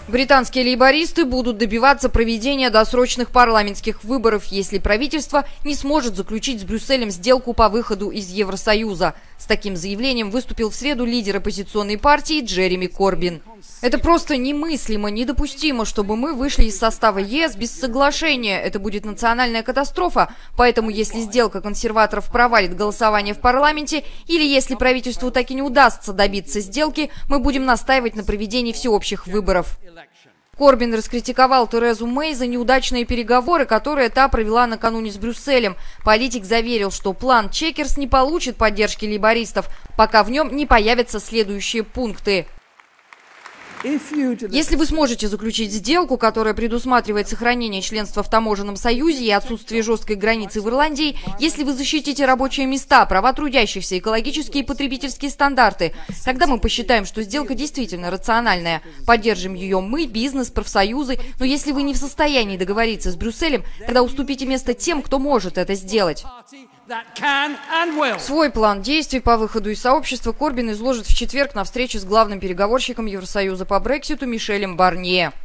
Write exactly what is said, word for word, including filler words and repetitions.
Британские лейбористы будут добиваться проведения досрочных парламентских выборов, если правительство не сможет заключить с Брюсселем сделку по выходу из Евросоюза. С таким заявлением выступил в среду лидер оппозиционной партии Джереми Корбин. Это просто немыслимо, недопустимо, чтобы мы вышли из состава ЕС без соглашения. Это будет национальная катастрофа. Поэтому, если сделка консерваторов провалит голосование в парламенте, или если правительству так и не удастся добиться сделки, мы будем настаивать на проведении всеобщих выборов. Корбин раскритиковал Терезу Мэй за неудачные переговоры, которые та провела накануне с Брюсселем. Политик заверил, что план Чекерс не получит поддержки лейбористов, пока в нем не появятся следующие пункты. Если вы сможете заключить сделку, которая предусматривает сохранение членства в таможенном союзе и отсутствие жесткой границы в Ирландии, если вы защитите рабочие места, права трудящихся, экологические и потребительские стандарты, тогда мы посчитаем, что сделка действительно рациональная. Поддержим ее мы, бизнес, профсоюзы, но если вы не в состоянии договориться с Брюсселем, тогда уступите место тем, кто может это сделать. Свой план действий по выходу из сообщества Корбин изложит в четверг на встрече с главным переговорщиком Евросоюза по Брекситу Мишелем Барнье.